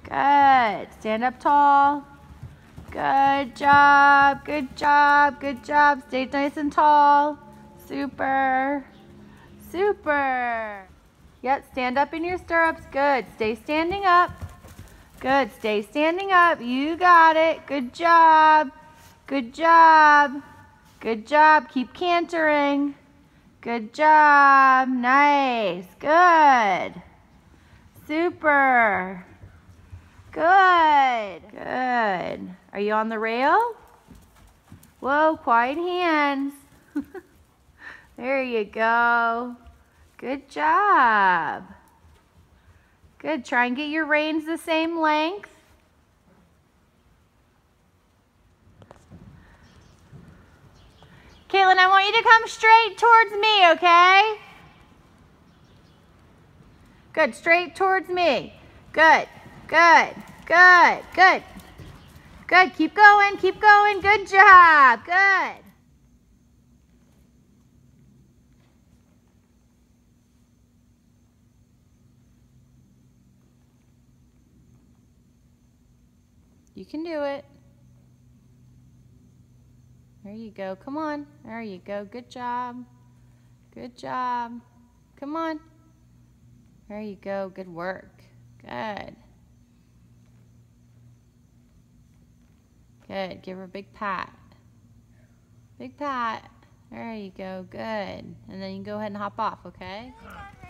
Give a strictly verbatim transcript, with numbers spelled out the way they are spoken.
Good. Stand up tall. Good job. Good job. Good job. Stay nice and tall. Super. Super. Yep, stand up in your stirrups. Good. Stay standing up. Good. Stay standing up. You got it. Good job. Good job. Good job. Keep cantering. Good job. Nice. Good. Super. Good. Good. Are you on the rail? Whoa, quiet hands. There you go. Good job. Good. Try and get your reins the same length. Caitlin, I want you to come straight towards me, okay? Good. Straight towards me. Good. Good. Good. Good. Good. Keep going. Keep going. Good job. Good. You can do it. There you go. Come on. There you go. Good job. Good job. Come on. There you go. Good work. Good. Good. Give her a big pat. Big pat. There you go. Good. And then you can go ahead and hop off, okay?